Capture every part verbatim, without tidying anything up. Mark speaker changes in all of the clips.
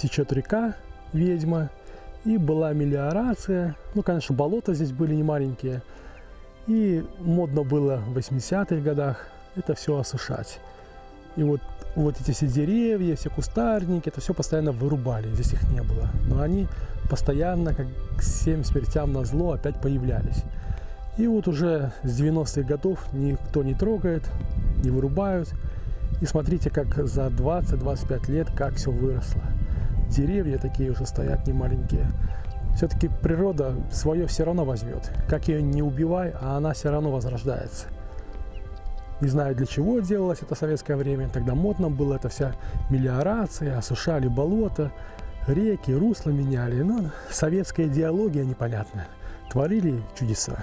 Speaker 1: течет река Ведьма, и была мелиорация. Ну, конечно, болота здесь были не маленькие. И модно было в восьмидесятых годах это все осушать. И вот, вот эти все деревья, все кустарники, это все постоянно вырубали, здесь их не было. Но они постоянно, как всем смертям назло, опять появлялись. И вот уже с девяностых годов никто не трогает, не вырубают. И смотрите, как за двадцать-двадцать пять лет, как все выросло. Деревья такие уже стоят не маленькие. Все-таки природа свое все равно возьмет. Как ее не убивай, а она все равно возрождается. Не знаю, для чего делалось это в советское время. Тогда модно было это вся мелиорация, осушали болота, реки, русла меняли. Но советская идеология непонятная. Творили чудеса.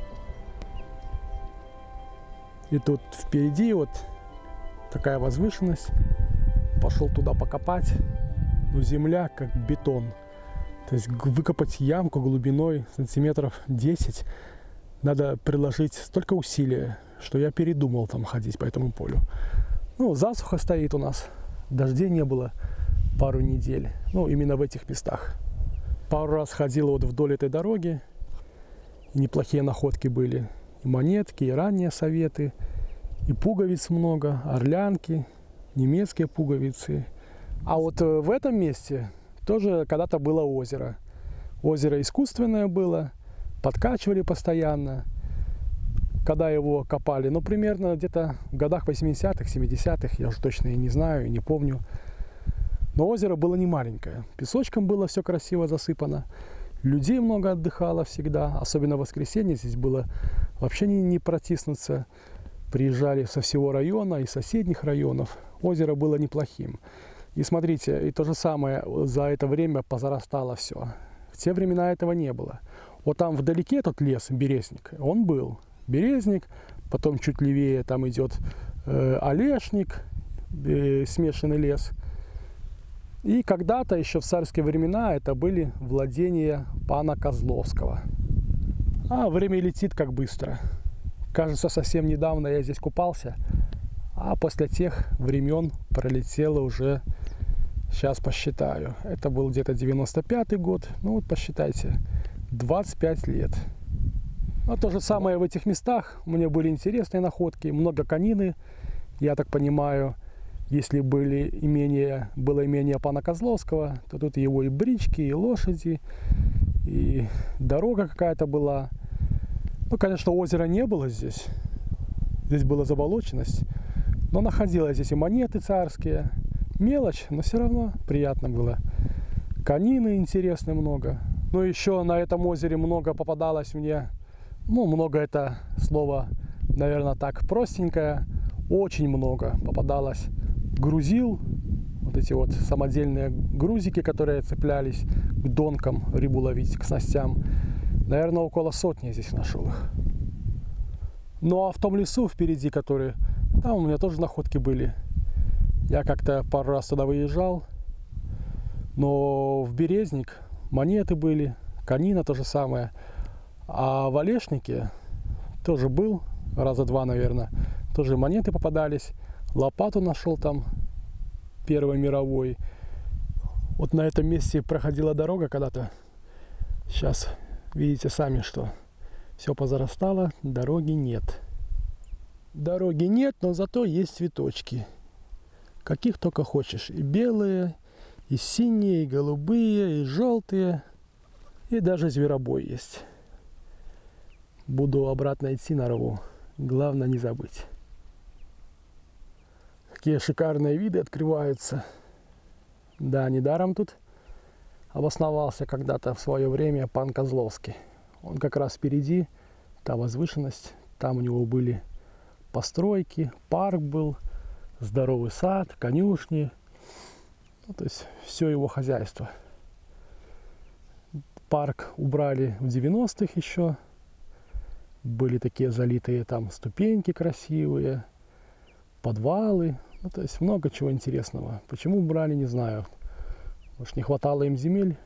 Speaker 1: И тут впереди вот такая возвышенность. Пошел туда покопать. Но земля как бетон. То есть выкопать ямку глубиной сантиметров десять надо приложить столько усилия, что я передумал там ходить по этому полю. Ну, засуха стоит у нас. Дождей не было пару недель. Ну, именно в этих местах. Пару раз ходил вот вдоль этой дороги. И неплохие находки были. И монетки, и ранние советы. И пуговиц много, орлянки, немецкие пуговицы. А вот в этом месте тоже когда-то было озеро. Озеро искусственное было, подкачивали постоянно. Когда его копали, ну, примерно где-то в годах восьмидесятых, семидесятых, я уже точно и не знаю, и не помню. Но озеро было не маленькое. Песочком было все красиво засыпано. Людей много отдыхало всегда, особенно в воскресенье. Здесь было вообще не, не протиснуться. Приезжали со всего района и соседних районов. Озеро было неплохим. И смотрите, и то же самое за это время позарастало все. В те времена этого не было. Вот там вдалеке тот лес, березник, он был. Березник, потом чуть левее там идет э, олешник, э, смешанный лес. И когда-то еще в царские времена это были владения пана Козловского. А время летит как быстро. Кажется, совсем недавно я здесь купался, а после тех времен пролетело уже, сейчас посчитаю, это был где-то девяносто пятый год, ну вот посчитайте, двадцать пять лет. А то же самое в этих местах, у меня были интересные находки, много конины, я так понимаю, если были имения, было имение пана Козловского, то тут его и брички, и лошади, и дорога какая-то была. Ну, конечно, озера не было здесь. Здесь была заболоченность. Но находилось здесь и монеты царские. Мелочь, но все равно приятно было. Конины интересные много. Ну, еще на этом озере много попадалось мне. Ну, много это слово, наверное, так простенькое. Очень много попадалось грузил. Вот эти вот самодельные грузики, которые цеплялись к донкам рыбу ловить, к снастям. Наверное, около сотни здесь нашел их. Ну а в том лесу впереди, который, там у меня тоже находки были. Я как-то пару раз туда выезжал. Но в Березник монеты были, конина то же самое. А в Олешнике тоже был, раза два, наверное, тоже монеты попадались. Лопату нашел там, Первой мировой. Вот на этом месте проходила дорога когда-то. Сейчас видите сами, что все позарастало, дороги нет. Дороги нет, но зато есть цветочки. Каких только хочешь. И белые, и синие, и голубые, и желтые. И даже зверобой есть. Буду обратно идти на рву. Главное не забыть. Какие шикарные виды открываются. Да, недаром тут обосновался когда-то в свое время пан Козловский. Он как раз впереди, та возвышенность, там у него были постройки, парк был, здоровый сад, конюшни. Ну, то есть все его хозяйство. Парк убрали в девяностых еще. Были такие залитые там ступеньки красивые, подвалы. Ну, то есть много чего интересного. Почему убрали, не знаю. Может, не хватало им земель.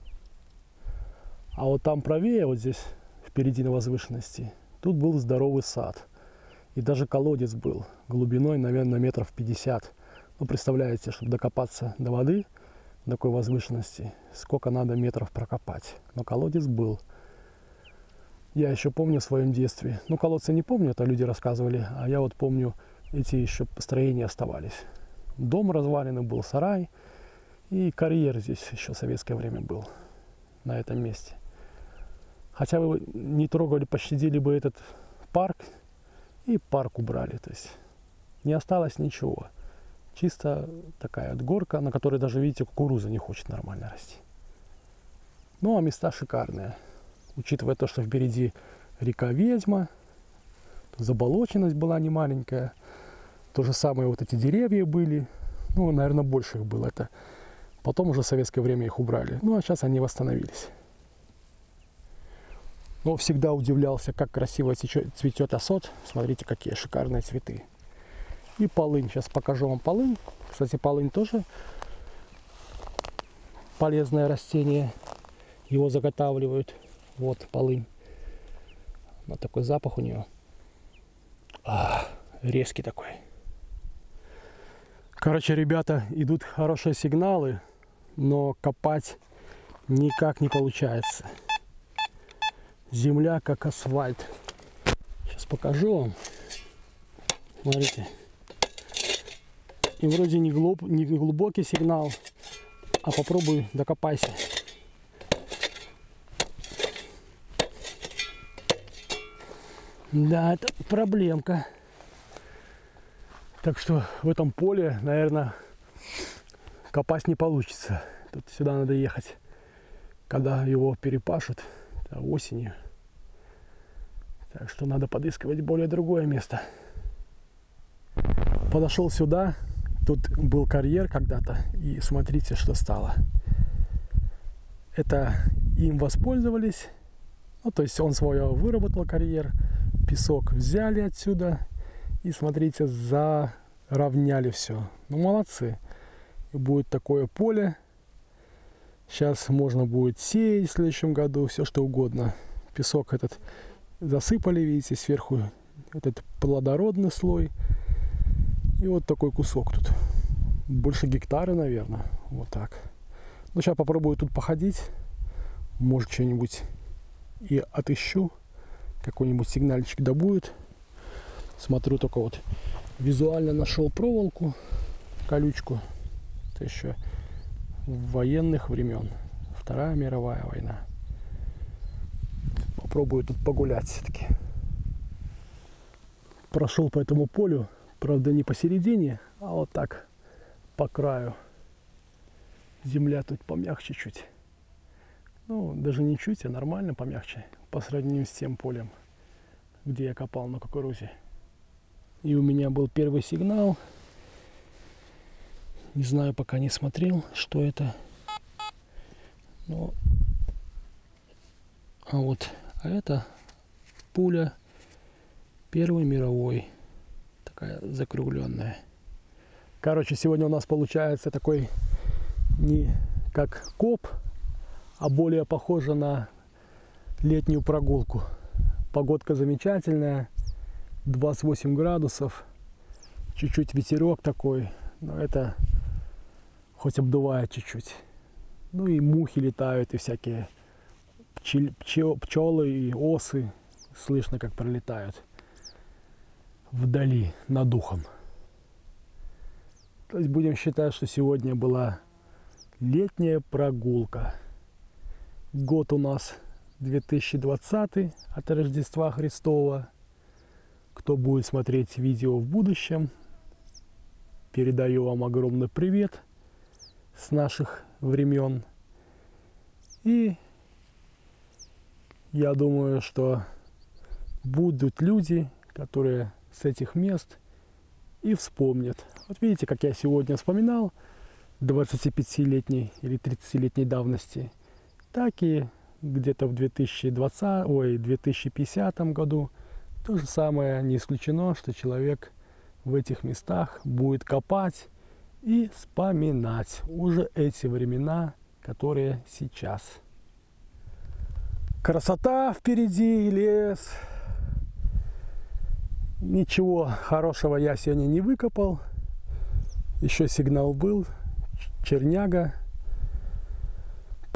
Speaker 1: А вот там правее, вот здесь, впереди на возвышенности, тут был здоровый сад. И даже колодец был глубиной, наверное, метров пятьдесят. Ну, представляете, чтобы докопаться до воды, на такой возвышенности, сколько надо метров прокопать. Но колодец был. Я еще помню в своем детстве. Ну, колодцы не помню, это люди рассказывали, а я вот помню, эти еще строения оставались. Дом разваленный был, сарай, и карьер здесь еще в советское время был, на этом месте. Хотя бы не трогали, пощадили бы этот парк, и парк убрали. То есть не осталось ничего. Чисто такая вот горка, на которой даже, видите, кукуруза не хочет нормально расти. Ну, а места шикарные. Учитывая то, что впереди река Ведьма, заболоченность была не маленькая. То же самое вот эти деревья были. Ну, наверное, больше их было. Это потом уже в советское время их убрали. Ну, а сейчас они восстановились. Но всегда удивлялся, как красиво цветет осот. Смотрите, какие шикарные цветы. И полынь. Сейчас покажу вам полынь. Кстати, полынь тоже полезное растение. Его заготавливают. Вот полынь. Вот такой запах у нее. А, резкий такой. Короче, ребята, идут хорошие сигналы, но копать никак не получается. Земля как асфальт. Сейчас покажу вам. Смотрите. И вроде не, глуб, не глубокий сигнал, а попробуй докопайся. Да, это проблемка. Так что в этом поле, наверное, копать не получится. Тут сюда надо ехать, когда его перепашут осенью. Так что надо подыскивать более другое место. Подошел сюда. Тут был карьер когда-то. И смотрите, что стало. Это им воспользовались. Ну, то есть он свое выработал карьер. Песок взяли отсюда. И смотрите, заровняли все. Ну, молодцы. И будет такое поле. Сейчас можно будет сеять в следующем году. Все что угодно. Песок этот засыпали, видите, сверху этот плодородный слой. И вот такой кусок тут. Больше гектара, наверное. Вот так. Ну, сейчас попробую тут походить. Может, что-нибудь и отыщу. Какой-нибудь сигнальчик да будет. Смотрю, только вот визуально нашел проволоку, колючку. Это еще военных времен. Вторая мировая война. Попробую тут погулять все-таки. Прошел по этому полю. Правда, не посередине, а вот так, по краю. Земля тут помягче чуть. Ну, даже не чуть, а нормально помягче. По сравнению с тем полем, где я копал на кукурузе. И у меня был первый сигнал. Не знаю, пока не смотрел, что это. Но... А вот, а это пуля Первой мировой. Такая закругленная. Короче, сегодня у нас получается такой не как коп, а более похоже на летнюю прогулку. Погодка замечательная, двадцать восемь градусов, чуть-чуть ветерок такой, но это хоть обдувает чуть-чуть. Ну и мухи летают, и всякие пчел, пчел, пчелы и осы, слышно, как пролетают вдали над ухом. То есть будем считать, что сегодня была летняя прогулка. Год у нас две тысячи двадцатый от Рождества Христова. Кто будет смотреть видео в будущем, передаю вам огромный привет с наших времен. И я думаю, что будут люди, которые с этих мест и вспомнят. Вот видите, как я сегодня вспоминал двадцатипятилетней или тридцатилетней давности, так и где-то в две тысячи двадцатом, ой, две тысячи пятидесятом году то же самое не исключено, что человек в этих местах будет копать и вспоминать уже эти времена, которые сейчас. Красота впереди, лес. Ничего хорошего я сегодня не выкопал. Еще сигнал был. Черняга.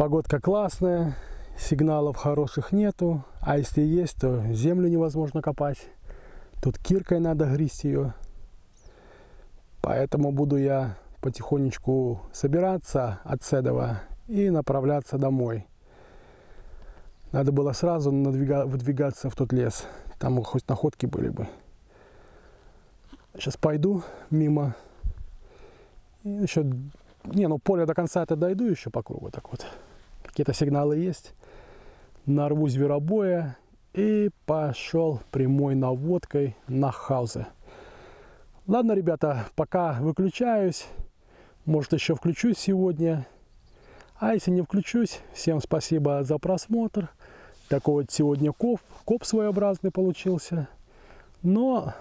Speaker 1: Погодка классная, сигналов хороших нету, а если есть, то землю невозможно копать. Тут киркой надо грызть ее. Поэтому буду я потихонечку собираться от Седова и направляться домой. Надо было сразу надвига- выдвигаться в тот лес. Там хоть находки были бы. Сейчас пойду мимо. И еще... Не, ну поле до конца это дойду еще по кругу. Так вот. Какие-то сигналы есть. Нарву зверобоя. И пошел прямой наводкой на хаузе. Ладно, ребята, пока выключаюсь. Может, еще включусь сегодня. А если не включусь, всем спасибо за просмотр. Такой вот сегодня коп, коп своеобразный получился. Но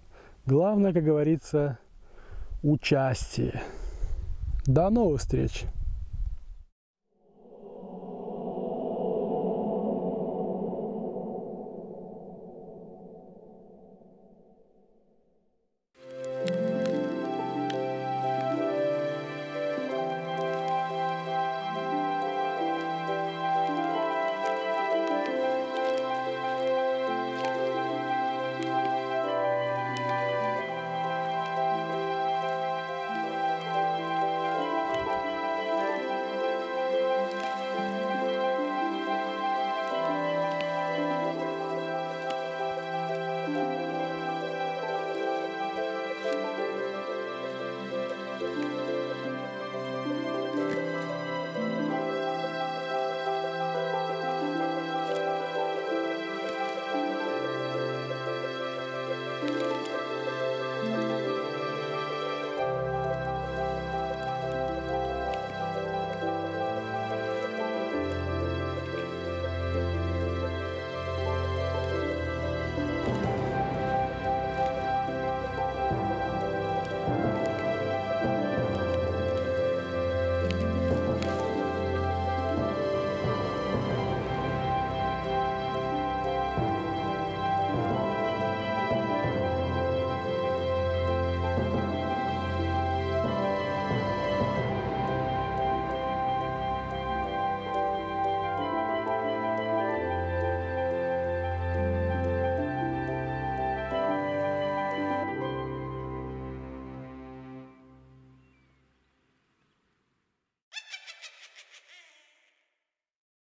Speaker 1: главное, как говорится, участие. До новых встреч!